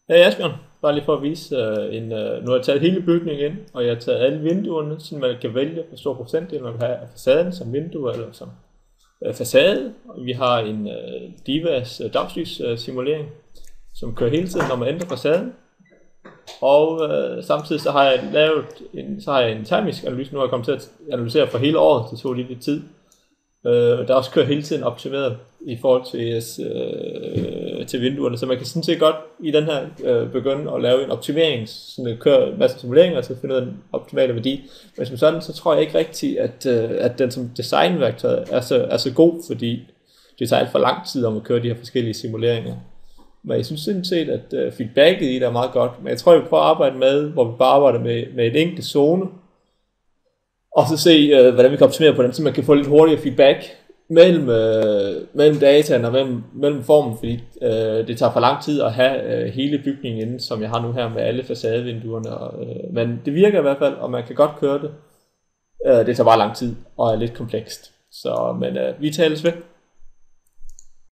Hey Asbjørn, bare lige for at vise nu har jeg taget hele bygningen ind, og jeg har taget alle vinduerne, så man kan vælge, hvor stor procentdel man vil have af facaden som vindue eller som facade. Og vi har en Divas dagslys simulering, som kører hele tiden, når man ændrer facaden. Og samtidig så har jeg en termisk analyse, nu har jeg kommet til at analysere for hele året, det tog lige lidt tid. Der også kører hele tiden optimeret i forhold til vinduerne, så man kan sådan set godt i den her begynde at lave en optimering, sådan at køre en masse simuleringer til at finde ud af den optimale værdi. Men som sådan, så tror jeg ikke rigtigt, at den som designværktøj er så god, fordi det tager alt for lang tid om at køre de her forskellige simuleringer. Men jeg synes sådan set, at feedbacket i det er meget godt. Men jeg tror, jeg vil prøve at arbejde med, hvor vi bare arbejder med et enkelt zone, og så se, hvordan vi kan optimere på den, så man kan få lidt hurtigere feedback mellem dataen og mellem formen, fordi det tager for lang tid at have hele bygningen inde, som jeg har nu her med alle facadevinduerne. Men det virker i hvert fald, og man kan godt køre det. Det tager bare lang tid og er lidt komplekst. Men vi tales ved.